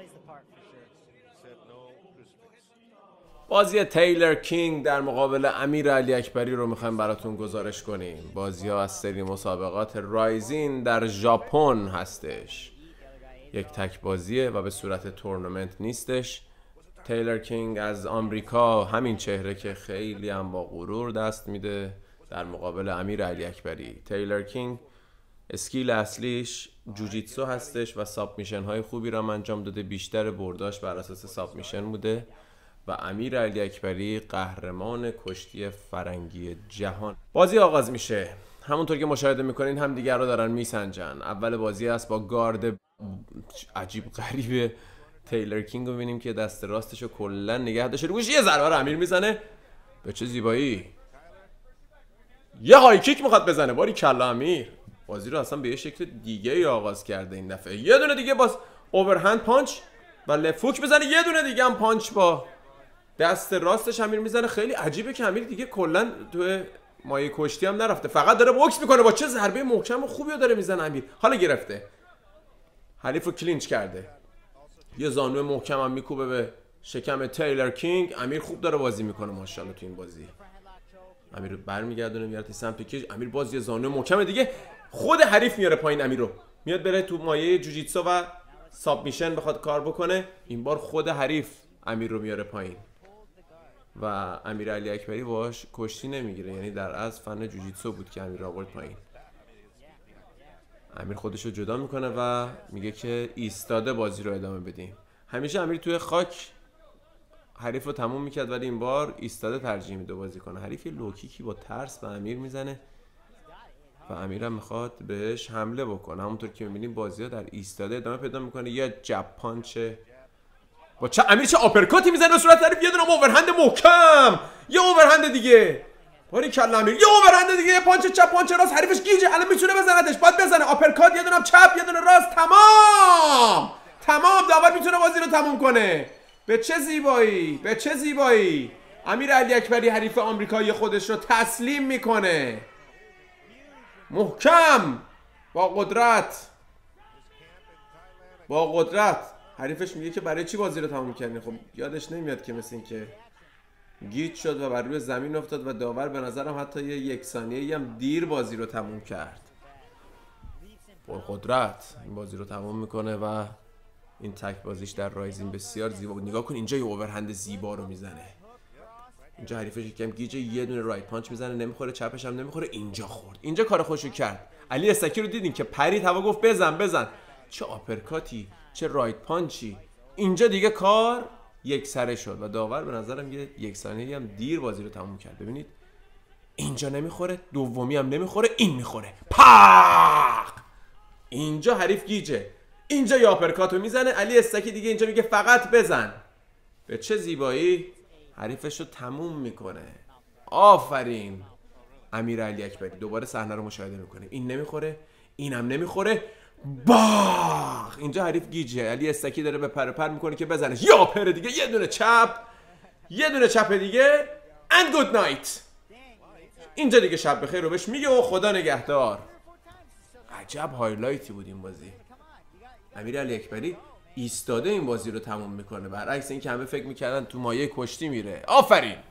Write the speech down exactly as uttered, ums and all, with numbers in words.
بازی تیلر کینگ در مقابل امیر علی اکبری رو میخوایم براتون گزارش کنیم. بازی ها از سری مسابقات رایزین در ژاپن هستش. یک تک بازیه و به صورت تورنمنت نیستش. تیلر کینگ از آمریکا، همین چهره که خیلی هم با غرور دست میده در مقابل امیر علی اکبری. تیلر کینگ اسکیل اصلیش جوجیتسو هستش و ساب میشن های خوبی را انجام داده، بیشتر برداش بر اساس ساب میشن بوده. و امیر علی اکبری قهرمان کشتی فرنگی جهان. بازی آغاز میشه. همونطور که مشاهده میکنین هم دیگر رو دارن میسنجن. اول بازی است با گارد عجیب غریب تیلر کینگ رو ببینیم که دست راستش رو کلا نگه داشته. روش یه ضربه رو امیر میزنه. به چه زیبایی. یه های کیک میخواد بزنه. باری کلا امیر. بازی رو اصلا به یه شکل دیگه ای آغاز کرده این دفعه. یه دونه دیگه باز اوورهند پانچ و لفوک بزنه. یه دونه دیگه هم پانچ با دست راستش امیر میزنه. خیلی عجیبه که امیر دیگه کلا تو مایه کشتی هم نرفته، فقط داره بوکس میکنه. با چه ضربه محکم و خوبی داره میزنه امیر. حالا گرفته، حریف رو کلینچ کرده، یه زانو محکم هم میکوبه به شکم تیلر کینگ. امیر خوب داره بازی میکنه ماشاءالله تو این بازی. امیر برمیگردونه میاد سمت کیج. امیر باز یه زانو محکم دیگه، خود حریف میاره پایین. امیر رو میاد بره تو مایه جوجیتسو و ساب میشن بخواد کار بکنه. این بار خود حریف امیر رو میاره پایین و امیر علی اکبری باش کشتی نمیگیره. یعنی در از فن جوجیتسو بود که امیر رو آورد پایین. امیر خودش رو جدا میکنه و میگه که ایستاده بازی رو ادامه بدیم. همیشه امیر توی خاک حریف رو تموم میکرد ولی این بار ایستاده ترجیح میده بازی کنه. حریف یه لوکیکی با ترس به امیر میزنه و امیر هم میخواد بهش حمله بکنه. همونطور که میبینیم بازی ها در ایستاده ادامه پیدا میکنه. یه جب پانچ با چه امیر چه آپرکاتی میزنه به صورت حریف. یه دونه اوورهند محکم، یه اوورهند دیگه. باری کلا امیر یه اوورهند دیگه، یه پانچ چپ پانچ راست. حریفش گیجه، الان میتونه بزنتش. باید بزنه. آپرکات، یه دونه چپ یه دونه راست. تمام تمام داور میتونه بازی رو تموم کنه. به چه زیبایی، به چه زیبایی. امیر علی اکبری حریف آمریکایی خودش رو تسلیم میکنه. محکم، با قدرت، با قدرت. حریفش میگه که برای چی بازی رو تموم کردین؟ خب یادش نمیاد که مثل این که گیج شد و بر روی زمین افتاد و داور به نظرم حتی یه یک ثانیه‌ای هم دیر بازی رو تموم کرد. پر قدرت این بازی رو تموم میکنه و این تک بازیش در رایزین بسیار زیبا بود. نگاه کن اینجا یه اوورهند زیبا رو میزنه. اینجا حریفش یکم گیجه، یه دونه رایت پانچ میزنه نمیخوره، چپش هم نمیخوره. اینجا خورد، اینجا کار خوشو کرد. علی استکی رو دیدین که پرید هوا گفت بزن بزن. چه آپرکاتی، چه رایت پانچی. اینجا دیگه کار یک سره شد و داور به نظرم یه یک ثانیه‌ای هم دیر بازی رو تموم کرد. ببینید اینجا نمیخوره، دومی هم نمیخوره، این میخوره. پاق! اینجا حریف گیجه. اینجا یا آپرکاتو میزنه. علی استکی دیگه اینجا میگه فقط بزن. به چه زیبایی حریفش رو تموم میکنه. آفرین امیر علی اکبری. دوباره صحنه رو مشاهده میکنه. این نمیخوره، اینم نمیخوره. باخ! اینجا حریف گیجه. علی استکی داره به پر پر میکنه که بزنه. یا پر دیگه، یه دونه چپ، یه دونه چپ دیگه. and good night. اینجا دیگه شب بخیر رو بهش میگه و خدا نگهدار. عجب هایلایتی بود این بازی. امیر علی اکبری ایستاده این بازی رو تموم میکنه، برعکس این که همه فکر میکردن تو مایه کشتی میره. آفرین.